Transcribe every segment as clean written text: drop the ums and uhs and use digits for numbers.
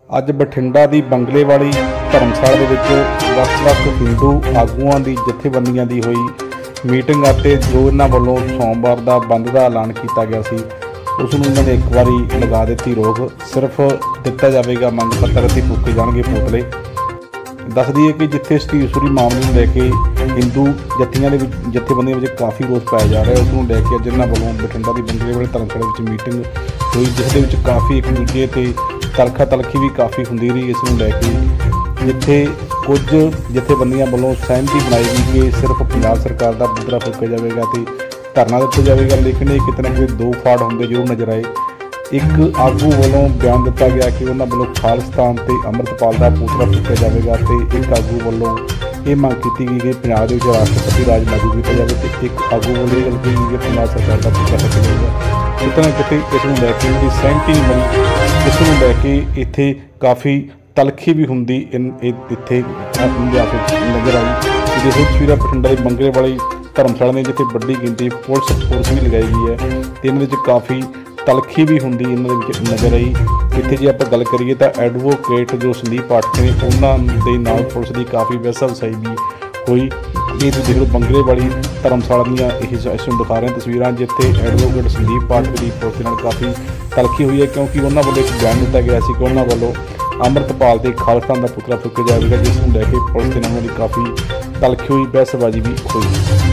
ਅੱਜ ਬਠਿੰਡਾ ਦੀ ਬੰਗਲੇ ਵਾਲੀ ਧਰਮਸ਼ਾਲਾ ਦੇ ਵਿੱਚ ਵੱਖ-ਵੱਖ ਹਿੰਦੂ ਆਗੂਆਂ ਦੀ ਜਥੇਬੰਦੀਆਂ ਦੀ ਹੋਈ ਮੀਟਿੰਗ ਅਤੇ ਜੋ ਇਹਨਾਂ ਵੱਲੋਂ ਸੋਮਵਾਰ ਦਾ ਬੰਦ ਦਾ ਐਲਾਨ ਕੀਤਾ ਗਿਆ ਸੀ ਉਸ ਨੂੰ ਇਹਨਾਂ ਨੇ ਇੱਕ ਵਾਰੀ ਲਗਾ ਦਿੱਤੀ ਰੋਕ। ਸਿਰਫ ਦਿੱਤਾ ਜਾਵੇਗਾ ਮੰਗ ਪੱਤਰ ਅਤੇ ਫੂਕੇ ਜਾਣਗੇ ਪੁਤਲੇ। ਦੱਸ ਦਈਏ ਕਿ ਜਿੱਥੇ ਸਤੀਸ਼ ਸੂਰੀ ਮਾਮਲੇ ਨੂੰ ਲੈ ਕੇ ਹਿੰਦੂ ਜਥੇਬੰਦੀਆਂ ਵਿੱਚ ਕਾਫੀ ਰੋਸ ਪਾਇਆ ਜਾ ਰਿਹਾ, ਉਸ ਨੂੰ ਲੈ ਕੇ ਅੱਜ ਇਹਨਾਂ ਵੱਲੋਂ ਬਠਿੰਡਾ ਦੀ ਬੰਗਲੇ ਵਾਲੀ ਧਰਮਸ਼ਾਲਾ ਵਿੱਚ ਮੀਟਿੰਗ ਹੋਈ, ਜਿਸ ਦੇ ਵਿੱਚ ਕਾਫੀ ਇੱਕ ਦੂਜੇ 'ਤੇ ਤਲਖਾ ਤਲਖੀ भी काफ़ी ਹੁੰਦੀ ਰਹੀ। इस लैके जिथे कुछ जथेबंदियां वालों सहमति बनाई गई कि सिर्फ पंजाब सरकार का पुतला फूकिया जाएगा तो धरना दिता जाएगा, लेकिन ये कितने ना कितने दो फाड़ होंगे जरूर नज़र आए। एक आगू वालों बयान दिता गया कि उन्होंने वालों खालिस्तान से अमृतपाल का पुतला फूकिया जाएगा, तो एक आगू वालों ये मंग की गई कि पंजाब के राष्ट्रपति राज लागू किया जाए, तो एक आगू वालों ये गल कही कि पंजाब सरकार का पुतला फूकिया जाएगा। कितना कितने इस लैके उनकी सहमति नहीं बनी, इस लैके इत्थे काफ़ी तलखी भी होंगी इत्थे नज़र आई। जिस तस्वीर बठिंडा की बंगले वाली धर्मशाला ने जिथे बड़ी गिनती पुलिस फोर्स भी लगाई गई है, तो इन्होंने काफ़ी तलखी भी होंगी इन्होंने नज़र आई। इत्थे जे आप गल करिए तो एडवोकेट जो संदीप पाठक ने उन्होंने नाल पुलिस की काफ़ी बहसा वसाई भी हुई। ये देख लो बंगले वाली धर्मशाला दियाँ इसमें दिखा रहे हैं तस्वीर, जिथे एडवोकेट संदीप पाठक की पुलिस के काफ़ी तलखी हुई है, क्योंकि उन्होंने वालों एक बयान दिता गया कि उन्होंने वालों अमृतपाल से खालिस्तान का पुतला फूकिया जाएगा, जिसको लैके पुलिस के नालों की काफ़ी तलखी हुई, बहसबाजी भी हुई।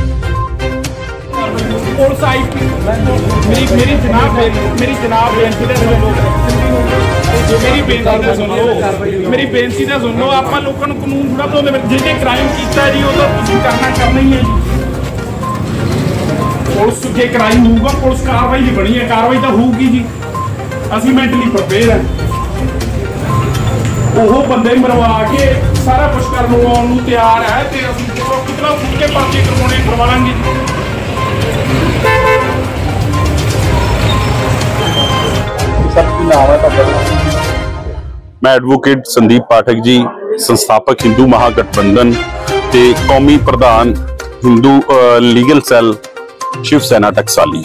पुलिस आई मेरी जनाब बेनती तो सुन लो, आप लोगों को कानून थोड़ा तो जिन्हें क्राइम किया जी वो तो करना ही है जी। पुलिस जो क्राइम होगा पुलिस कार्रवाई भी बनी है, कार्रवाई तो होगी जी। असी मैंटली प्रिपेयर है, वो बंदे मरवा के सारा कुछ करवाने तैयार है, तो कितना फूके पर्चे करवाएंगे जी। मैं एडवोकेट संदीप पाठक जी, संस्थापक हिंदू महागठबंधन ते कौमी प्रधान हिंदू लीगल सैल शिव सेना टकसाली।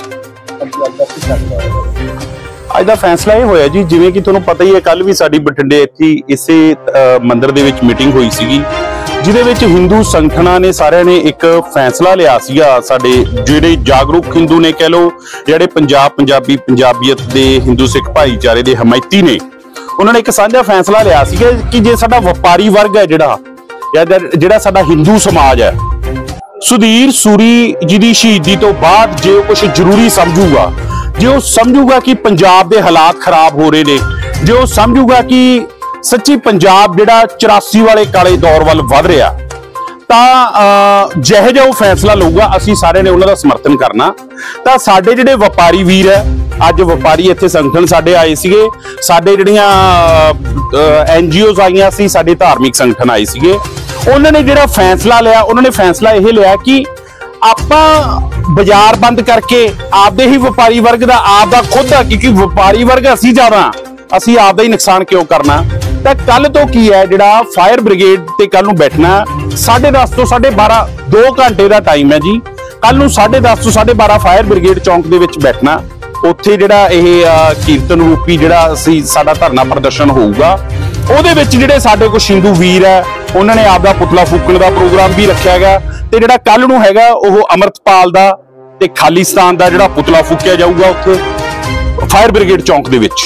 अज का फैसला ये होया जी, जिवें कि तुहानूं पता ही है, कल भी साडी बठिंडे इत्थे इसे मंदिर दे विच मीटिंग हुई सीगी, जिहदे विच हिंदू संगठनां ने सारिਆਂ ने एक फैसला लिया सीगा। साडे जिहड़े जागरूक हिंदू ने कह लो, जिहड़े पंजाबीयत दे हिंदू सिख भाईचारे दे हमायती ने, उन्होंने एक साझा फैसला लिया सीगा कि जे साडा वपारी वर्ग है जिहड़ा साडा हिंदू समाज है, सुधीर सूरी जी दी शहीदी तो बाद जे कुछ जरूरी समझूगा, जो समझूगा कि पंजाब दे हालात खराब हो रहे ने, जो समझूगा कि सच्ची पंजाब जिहड़ा 84 वाले काले दौर वाल वध रहा, तो जिहो जिहा फैसला लऊगा असीं सारे ने उन्हां दा समर्थन करना। तो साडे जिहड़े वपारी वीर है, अज वपारी इत्थे संगठन साडे आए सीगे, साडे जिहड़ियां NGOs आईयां सी, साडे धार्मिक संगठन आए सीगे, उन्होंने ने जिहड़ा फैसला लिया, उन्होंने फैसला यह लिया कि आपां बाजार बंद करके आपदे ही वपारी वर्ग दा आपदा खुद दा, क्योंकि वपारी वर्ग असीं ज़्यादा असीं आपदा ही नुकसान क्यों करना। तो कल तो की है जिहड़ा फायर ब्रिगेड ते कल नूं बैठना 10:30 तो 12:30 2 घंटे का टाइम है जी। कल नूं 10:30 तो 12:30 फायर ब्रिगेड चौंक दे विच बैठना, उत्थे जिहड़ा इह कीर्तन रूपी जिहड़ा असीं साडा धरना प्रदर्शन होऊगा, ਉਹਦੇ ਵਿੱਚ ਜਿਹੜੇ ਸਾਡੇ ਕੁਝ ਹਿੰਦੂ ਵੀਰ ਹੈ ਉਹਨਾਂ ਨੇ ਆਪਦਾ ਪੁਤਲਾ ਫੂਕਣ ਦਾ ਪ੍ਰੋਗਰਾਮ ਵੀ ਰੱਖਿਆ ਹੈਗਾ, ਤੇ ਜਿਹੜਾ ਕੱਲ ਨੂੰ ਹੈਗਾ ਉਹ ਅਮਰਤਪਾਲ ਦਾ ਤੇ ਖਾਲਿਸਤਾਨ ਦਾ ਜਿਹੜਾ ਪੁਤਲਾ ਫੂਕਿਆ ਜਾਊਗਾ ਉੱਥੇ ਫਾਇਰ ਬ੍ਰਿਗੇਡ ਚੌਂਕ ਦੇ ਵਿੱਚ।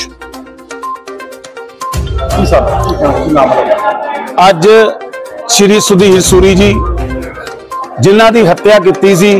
ਅੱਜ ਸ਼੍ਰੀ ਸੁਧੀਰ ਸੂਰੀ ਜੀ ਜਿਨ੍ਹਾਂ ਦੀ ਹੱਤਿਆ ਕੀਤੀ ਸੀ,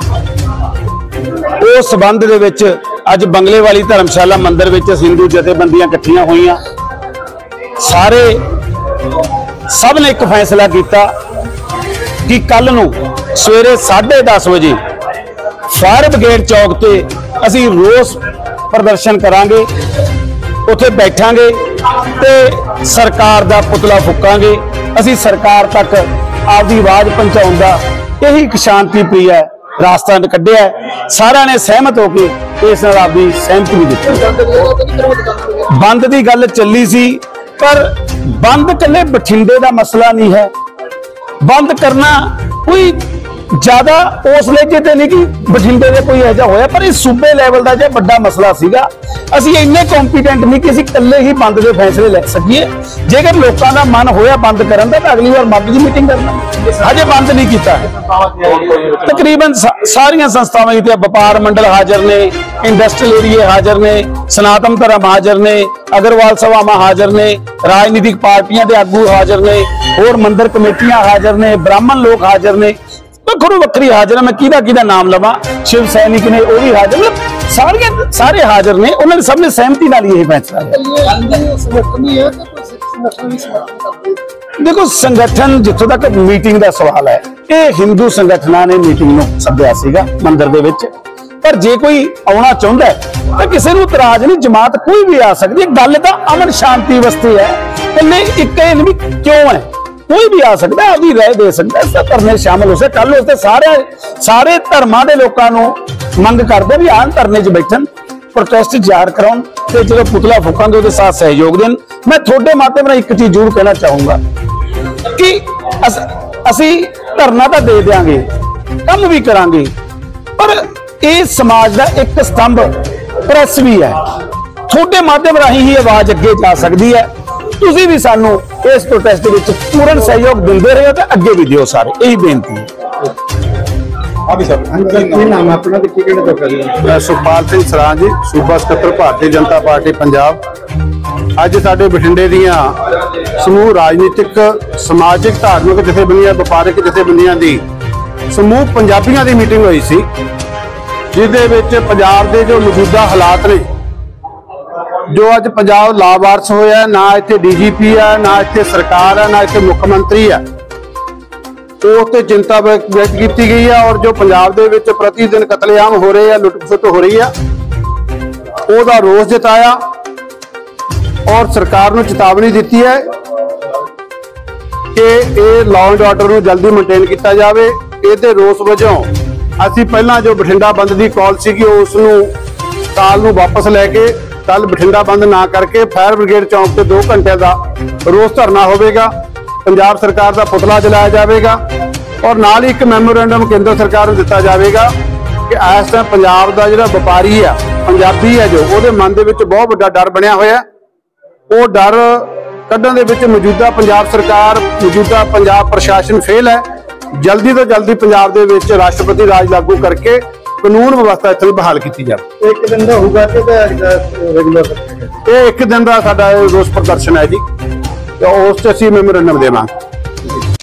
ਉਸ ਸੰਬੰਧ ਦੇ ਵਿੱਚ ਅੱਜ ਬੰਗਲੇ ਵਾਲੀ ਧਰਮਸ਼ਾਲਾ ਮੰਦਿਰ ਵਿੱਚ ਹਿੰਦੂ ਜਥੇਬੰਦੀਆਂ ਇਕੱਠੀਆਂ ਹੋਈਆਂ। सारे सब ने एक फैसला किया कि कल नूं सवेरे 10:30 बजे फायर ब्रिगेड चौक ते असीं रोस प्रदर्शन करांगे, उत्थे बैठांगे ते सरकार दा पुतला फूकांगे। असीं सरकार तक आपदी आवाज़ पहुंचाउण दा यही एक शांति प्रिय रास्ता कढिया। सारिਆਂ ने सहमत होकर इस नाल आपदी सहमति भी दित्ती। बंद की गल चली सी, पर बंद कल्ले बठिंडे का मसला नहीं है, बंद करना कोई ज्यादा उस लेके ते नहीं कि बठिंडे दे कोई ऐसा होया, पर इस सूबे लैवल का जो बड़ा मसला सीगा, ਅਸੀਂ ਇੰਨੇ ਕੰਪੀਟੈਂਟ ਨਹੀਂ ਕਿ ਅਸੀਂ ਇਕੱਲੇ ਹੀ ਬੰਦ ਦੇ ਫੈਸਲੇ ਲੈ ਸਕੀਏ। ਜੇਕਰ ਲੋਕਾਂ ਦਾ ਮਨ ਹੋਇਆ ਬੰਦ ਕਰਨ ਦਾ ਤਾਂ ਅਗਲੀ ਵਾਰ ਬੰਦ ਦੀ ਮੀਟਿੰਗ ਕਰਨਾ, ਹਜੇ ਬੰਦ ਨਹੀਂ ਕੀਤਾ। ਤਕਰੀਬਨ ਸਾਰੀਆਂ ਸੰਸਥਾਵਾਂ ਜਿੱਥੇ ਵਪਾਰ ਮੰਡਲ ਹਾਜ਼ਰ ਨੇ, ਇੰਡਸਟਰੀਅਲ ਏਰੀਏ ਹਾਜ਼ਰ ਨੇ, ਸਨਾਤਨ ਧਰਮ ਹਾਜ਼ਰ ਨੇ, ਅਗਰਵਾਲ ਸਭਾਵਾਂ ਹਾਜ਼ਰ ਨੇ, ਰਾਜਨੀਤਿਕ ਪਾਰਟੀਆਂ ਦੇ ਆਗੂ ਹਾਜ਼ਰ ਨੇ, ਹੋਰ ਮੰਦਰ ਕਮੇਟੀਆਂ ਹਾਜ਼ਰ ਨੇ, ਬ੍ਰਾਹਮਣ ਲੋਕ ਹਾਜ਼ਰ ਨੇ, ਵੱਖੋ ਵੱਖਰੀ ਹਾਜ਼ਰ। ਮੈਂ ਕਿਹਦਾ ਨਾਮ ਲਵਾਂ, शिव सैनिक ने वो भी हाजिर, मतलब सारे हाजिर ने, उन्होंने सबने सहमति नाल ये फैसला है। देखो संगठन जिथों तक मीटिंग का सवाल है, ये हिंदू संगठनां ने मीटिंग नूं सद्दिया सीगा मंदिर दे विच, पर जे कोई आउणा चाहुंदा है तो किसी नूं इतराज नहीं, जमात कोई भी आ सकदी है। गल तां अमन शांति वास्ते है, कल्ले इक भी क्यों है, कोई भी आ सकता है, राय दे सकता है, धरने शामिल हो सकते। कल उसते सारे धर्मां दे लोकां नूं मंग करदे भी आन धरने च बैठन, प्रोटेस्ट जाहिर कराउण ते जो पुतला फूकांगे उसके साथ सहयोग देन। मैं थोड़े माध्यम नाल एक चीज जरूर कहना चाहूंगा कि असी धरना तो दे देंगे, कम भी करांगे, पर इस समाज का एक स्तंभ प्रेस भी है। थोड़े माध्यम राही ही आवाज अगे जा सकती है। तुसी भी सानू इस प्रोटेस्ट विच पूर्ण सहयोग दिंदे रहे तो अगे भी दिओ, सारे यही बेनती है। सुखपाल सिंह सरां जी, सूबा सकत्तर भारतीय जनता पार्टी पंजाब। अज साडे बठिंडे दीआं समूह राजनीतिक, समाजिक, धार्मिक जथेबंदियां, वपारिक जथेबंदियां दी समूह पंजाबियां दी मीटिंग हुई सी, जिहदे विच पंजाब दे जो मौजूदा हालात ने, जो अज पंजाब लावारस होया, ना इत्थे DGP है, ना इत्थे सरकार है, ना इत्थे मुख्यमंत्री है, उस ते चिंता व्यक्त की गई है। और जो पंजाब दे विच प्रतिदिन कतलेआम हो रहे हैं, लुट-खसुट हो रही है, उसदा रोष जताया और सरकार नूं चेतावनी दी है कि ये लॉ एंड ऑर्डर नूं जल्दी मेनटेन किया जाए। इहदे रोष वजों असीं पहलां जो बठिंडा बंद की कॉल सीगी उस नूं काल नूं वापस लैके कल बठिंडा बंद ना करके फायर ब्रिगेड चौक से 2 घंटे का रोज धरना होगा, पंजाब सरकार का पुतला जलाया जाएगा और नाल ही एक मैमोरेंडम केंद्र सरकार को दिता जाएगा कि इस टाइम पंजाब का जो व्यापारी है, पंजाबी है, जो वो मन के बहुत बड़ा डर बनया होया, वो डर कढ़न दे मौजूदा पंजाब सरकार, मौजूदा पंजाब प्रशासन फेल है। जल्दी तो जल्दी पंजाब दे विच राष्ट्रपति राज लागू करके कानून व्यवस्था इत्थे बहाल की जाए। एक दिन का होगा कि रेगुलर ये एक दिन का साडा रोस प्रदर्शन है जी, तो उस असीं मैमोरेंडम देवांगे।